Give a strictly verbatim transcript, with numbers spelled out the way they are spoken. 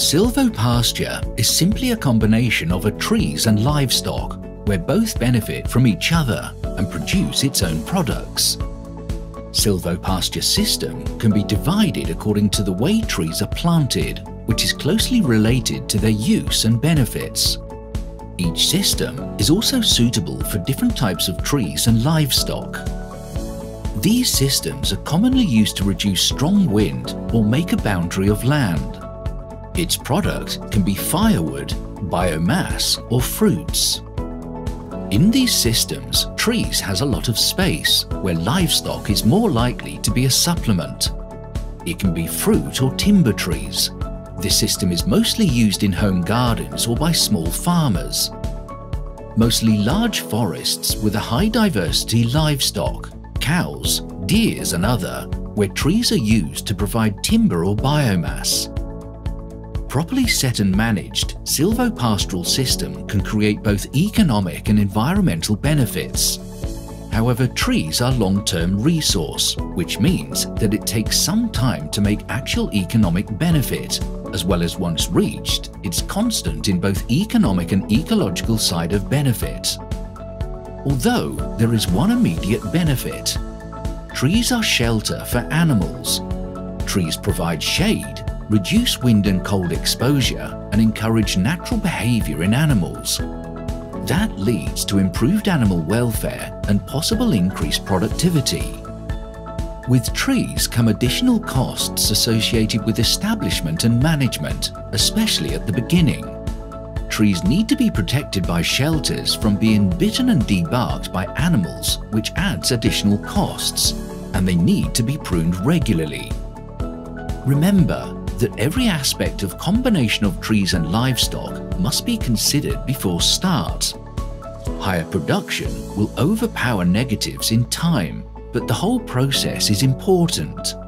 Silvopasture is simply a combination of a trees and livestock, where both benefit from each other and produce its own products. Silvopasture system can be divided according to the way trees are planted, which is closely related to their use and benefits. Each system is also suitable for different types of trees and livestock. These systems are commonly used to reduce strong wind or make a boundary of land. Its product can be firewood, biomass, or fruits. In these systems, trees has a lot of space, where livestock is more likely to be a supplement. It can be fruit or timber trees. This system is mostly used in home gardens or by small farmers. Mostly large forests with a high diversity livestock, cows, deers and other, where trees are used to provide timber or biomass. Properly set and managed, silvopastoral system can create both economic and environmental benefits. However, trees are long-term resource, which means that it takes some time to make actual economic benefit, as well as once reached, it's constant in both economic and ecological side of benefit. Although there is one immediate benefit. Trees are shelter for animals. Trees provide shade, reduce wind and cold exposure, and encourage natural behavior in animals. That leads to improved animal welfare and possible increased productivity. With trees come additional costs associated with establishment and management, especially at the beginning. Trees need to be protected by shelters from being bitten and debarked by animals, which adds additional costs, and they need to be pruned regularly. Remember that every aspect of combination of trees and livestock must be considered before start. Higher production will overpower negatives in time, but the whole process is important.